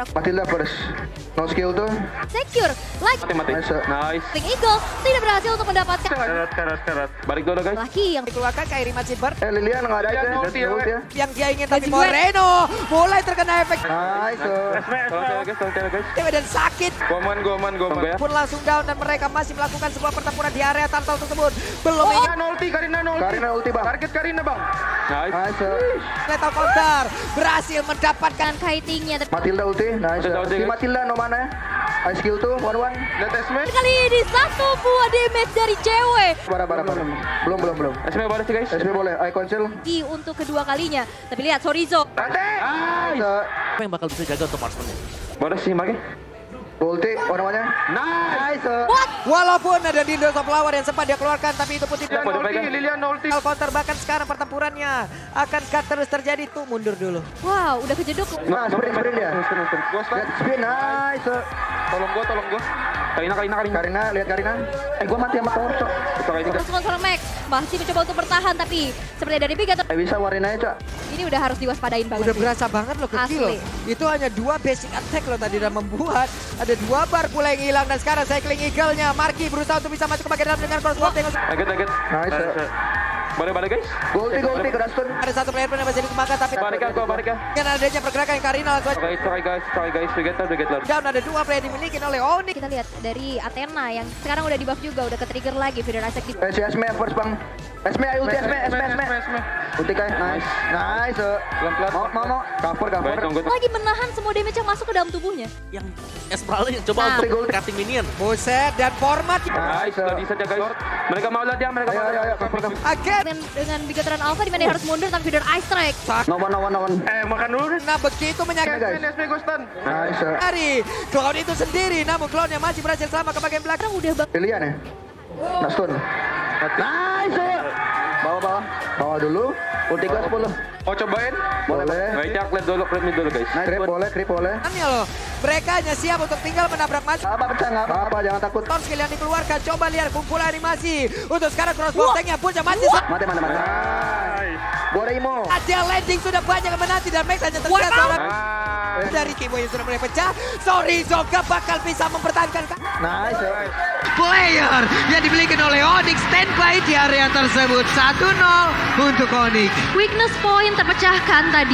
pura-pura Matilda first. No skill tuh. secure. Like Mati. Nice. Ring Eagle tidak berhasil untuk mendapatkan Karat. Balik dulu guys. laki yang Dikeluarkan Kairi masih ber Lilian nggak ada itu. yang dia ingin tapi Moreno mulai terkena efek Nice. Tolong cewek guys. cewek dan sakit Goman ya. pun langsung down dan mereka masih melakukan sebuah pertempuran di area turtle tersebut. Belum ingin Karina ulti bang. Target Karina bang. Nice. Nice. lethal counter berhasil mendapatkan kiting-nya. Tapi Matilda ulti. Nice. Matilda ulti, Si guys. Matilda no mana? High skill tuh 1-1. Lihat Esme. kali ini satu buah damage dari cewek Bara. Belum. Esme boleh sih guys. SB boleh. Icon chill. untuk kedua kalinya. Tapi lihat Sorizo. Nice. Apa yang bakal bisa jaga untuk marksman? Boleh sih Maki. Ulti namanya. Nice. walaupun ada Dindos of Flower yang sempat dia keluakan tapi itu pun tidak Lilian ulti. counter bahkan sekarang pertempurannya akankah terus terjadi tuh mundur dulu. Wow, udah kejeduk. Nah, sprint dia. Gua stun. Lihat sprint. Nice. Tolong gua. Karina. Karina, lihat Karina. Gua mati sama tower, Cok. Terus seorang Max masih mencoba untuk bertahan tapi seperti dari Bigator Bisa warin aja, Cok. ini udah harus diwaspadain banget. Udah sih. berasa banget loh kecil Asli. loh. Itu hanya 2 basic attack loh tadi dan membuat ada 2 bar pula yang hilang dan sekarang cycling eagle-nya Marky berusaha untuk bisa masuk ke bagian dalam dengan crossbow dengan Target. Nice. Boleh balik guys. Ulti Graston. ada satu player pun yang masih dikembangkan tapi Balik ya. dengan adanya pergerakan yang Karina langsung Try guys. Together. down ada 2 player dimiliki oleh Onyx. Kita lihat dari Athena yang sekarang udah di buff juga, udah ke-trigger lagi Feeder Isaac di Si Esme first bang. Esme ulti Esme. Ulti kayak nice. Pelan-pelan. Mau. Cover. Baik, nunggu. lagi menahan semua damage yang masuk ke dalam tubuhnya. Yang Esmeralda yang coba Nah. untuk cutting minion. Buset dan format Nice. Tadi saja guys. Mereka mau lihat dia. Ayo, cover. again. Dengan Bigatoran Alpha di mana dia harus mundur tapi Feeder Ice Strike. No one. Makan dulu. Nah begitu menyakitkan Guys. Esme gua stun. Nice. dari clown itu sendiri namun clown yang masih berhasil selamat ke bagian belakang. Sekarang udah Lilian ya. Nastun. Nice. Bawa dulu. Ulti gas 10. Mau cobain? Boleh. Baik, lihat dulu, mid dulu guys. Nice. Creep boleh. Ya loh, mereka hanya siap untuk tinggal menabrak maju. Nggak apa, jangan takut. Ton skill yang dikeluarkan, coba lihat kumpulan animasi. Untuk sekarang crossbow tanknya pun masih Mati. Boleh Imo. ada landing sudah banyak yang menanti dan Max hanya tersisa seorang dari Kimo yang sudah mulai pecah. Sorry Zoga bakal bisa mempertahankan Nice. player yang dimiliki oleh Onyx standby di area tersebut. 1-0 untuk Onyx. weakness point terpecahkan tadi.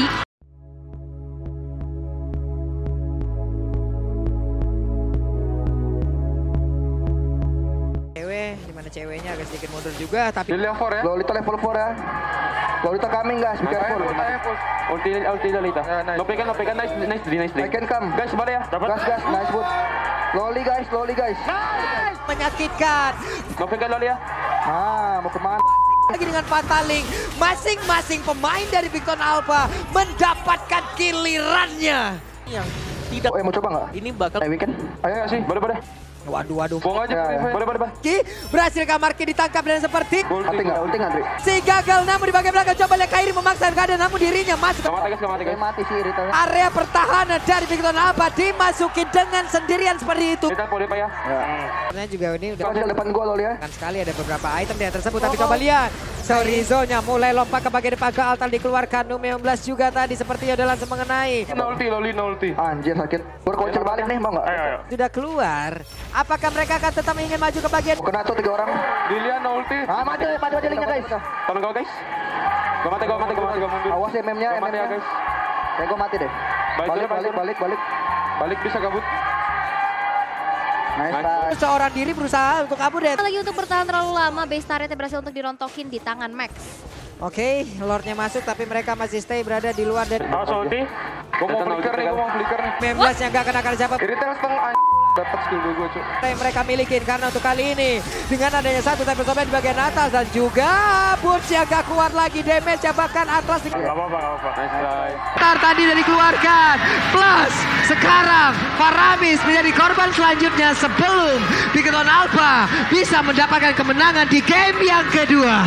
Dimana ceweknya agak sedikit mundur juga tapi Di level 4 ya. Lolita level 4 ya. Lolita coming guys, be careful. Ulti Lolita. No pegan, nice. I can come. Guys, balik ya. Gas, nice boot. Loli guys. menyakitkan. No pegan Loli ya. Mau kemana? Lagi dengan Fataling, masing-masing pemain dari Victon Alpha mendapatkan gilirannya. Yang tidak Mau coba nggak? ini bakal Weekend. Ayo sih, boleh. Waduh. Buang aja. Ya. Boleh. Ki berhasil Marky ditangkap dan seperti Ulti nggak, Dri? si gagal namun di bagian belakang coba lihat Kairi memaksa keadaan namun dirinya masuk ke Gak mati guys. Mati sih Rita. area pertahanan dari Victon Alpha dimasukin dengan sendirian seperti itu. Kita boleh Pak ya. Sebenarnya juga ini udah Langsung depan gua Loli ya. kan sekali ada beberapa item dia tersebut tapi coba lihat Sorizo-nya mulai lompat ke bagian depan ke altar dikeluarkan. Nume 16 juga tadi sepertinya udah langsung mengenai. Loli. Anjir sakit. Berkuncil balik nih mau nggak? Ayo. Sudah keluar. Apakah mereka akan tetap ingin maju ke bagian Kena tuh 3 orang. Lilian ulti. Mati aja linknya guys. Tolong kau guys. Gua mati mundur. Awas MM-nya. Gua mati ya guys. Kayak gua mati deh. Balik. Balik bisa kabut. Nice. seorang diri berusaha untuk kabur deh. Lagi untuk bertahan terlalu lama, base turretnya berhasil untuk dirontokin di tangan Max. Oke, Lordnya masuk tapi mereka masih stay berada di luar dan ulti. Gua mau flicker nih. 19 yang gak kenakan siapa Iritel setengah dapat skill gue cuy. yang mereka milikin karena untuk kali ini dengan adanya satu type sobat di bagian atas dan juga Burst yang gak kuat lagi damage yang bahkan Atlas Gak apa-apa. Nice try. Tar tadi dari dikeluarkan plus sekarang Faramis menjadi korban selanjutnya sebelum Victon Alpha bisa mendapatkan kemenangan di game yang kedua.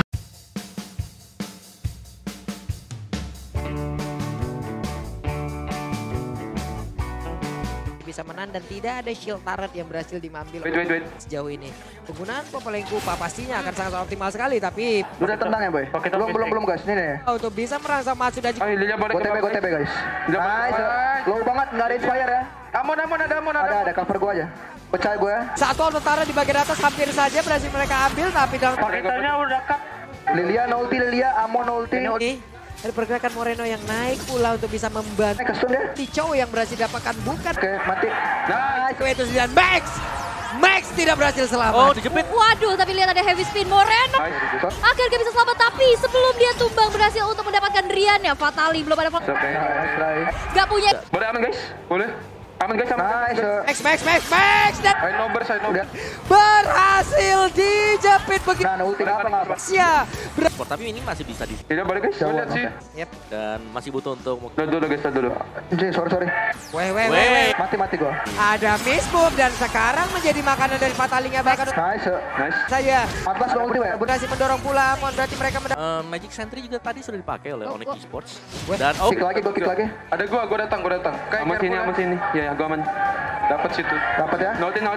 bisa bisa menang dan tidak ada shield turret yang berhasil diambil Wait. sejauh ini. Penggunaan Popoleng Kupa pastinya akan sangat optimal sekali, tapi Udah tendang ya boy? Belum guys, ini nih. untuk bisa merangsang masuk dan Ayo, Lilia balik Go TP guys. Nice. Low banget, nggak ada inspire ya. Ada cover gua aja. Percaya gue ya. satu tentara di bagian atas hampir saja berhasil mereka ambil, tapi dalam Paketanya udah cut. Lilia ulti, Amon ulti. ini ada pergerakan Moreno yang naik pula untuk bisa membantu Kestun ya. Tico yang berhasil dapatkan bukan Oke, mati. Nice. itu 9 Max tidak berhasil Oh, selamat. dijepit. Waduh, tapi lihat ada heavy spin Moreno. Akhirnya bisa selamat, tapi sebelum dia tumbang berhasil untuk mendapatkan Rian ya. Fatali belum ada Nice try. Gak punya. Boleh aman guys? Boleh? Aman guys, aman. Nice. Max dan I know burst. berhasil dijepit begitu. Nah, ulti apa? Ya, Tapi ini masih bisa di Lilia balik guys, Jauh, lihat sih. yep. dan masih butuh untuk Dulu guys, dulu. Anjing, sorry. Weh. Mati gua. Ada miss move dan sekarang menjadi makanan dari Fatalinya bahkan Nice. saya. Atlas no ulti ya. Berhasil mendorong pula Amon, berarti mereka Magic Sentry juga tadi sudah dipakai oleh Onyx Esports. Weh. Dan Kick lagi. Ada gua datang. Aman sini. Ya, gua aman. Dapat situ. Dapat ya.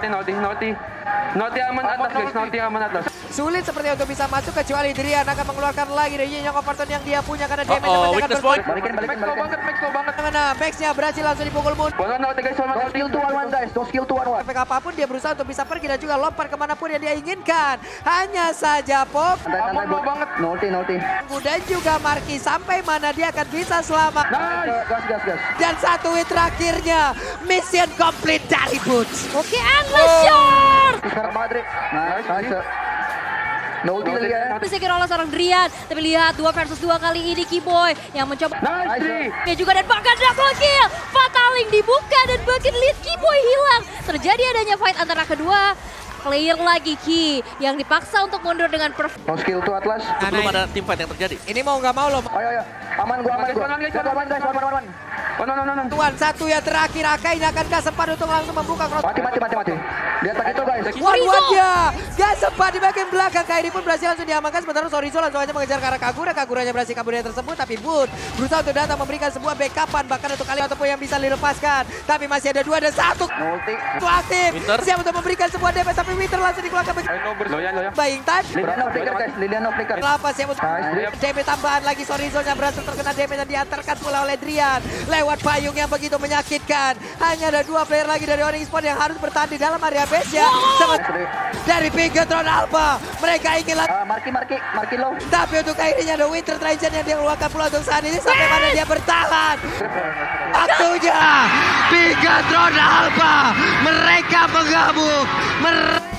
Naughty aman atas guys, Naughty aman atas. Sulit seperti untuk bisa masuk kecuali Drian akan mengeluarkan lagi dari yang overton yang dia punya karena damage weakness point. Balikin. Max low banget. Mana Max-nya berhasil langsung dipukul Moon. Bola Naughty guys, No skill to one guys. No skill to one. Efek apapun dia berusaha untuk bisa pergi dan juga lompat kemanapun yang dia inginkan. Hanya saja Pop, Santai low banget. Naughty. dan juga Marki sampai mana dia akan bisa selamat. Gas. Dan satu hit terakhirnya, mission complete dari Boots. Oke, endless shot. Sekarang Madrid. Nice. No ulti Lilia ya. Bisa kira oleh seorang Drian. Tapi lihat 2 versus 2 kali ini Kiboy yang mencoba. Nice. Dia juga dan bahkan double kill. Fataling dibuka dan bahkan lihat Kiboy hilang. Terjadi adanya fight antara kedua. Clear lagi Ki yang dipaksa untuk mundur dengan No skill to Atlas. belum ada team fight yang terjadi. Ini mau nggak mau loh. Ayo. Aman gua. Aman. Oh, Tuan satu yang terakhir Akain akankah sempat untuk langsung membuka cross. Mati. Dia tak itu guys. One-one-nya gak sempat di bagian belakang. Kairi pun berhasil langsung diamankan. Sementara Sorizo langsung aja mengejar ke arah Kagura. Kaguranya berhasil kabur dari tersebut. Tapi Boot berusaha untuk datang memberikan sebuah backupan. Bahkan untuk kali ataupun yang bisa dilepaskan. Tapi masih ada 2 dan 1. No ulti. Itu aktif. Winter. Siap untuk memberikan sebuah damage. Tapi Winter langsung dikeluarkan. I know burst. Loyan. Buying time. Lilian no flicker. Kelapa siap untuk Nice. damage tambahan lagi. Sorizo yang berhasil terkena damage dan diantarkan pula oleh Drian. Lewat payung yang begitu menyakitkan. Hanya ada 2 player lagi dari Onyx Esports yang harus bertahan di dalam area base-nya. Dari Bigatron Alpha, mereka ingin lagi. Marki low. Tapi untuk akhirnya ada Winter Trajan yang dia keluarkan pula untuk saat ini. Sampai mana dia bertahan. Waktunya Bigatron Alpha. Mereka menggabung.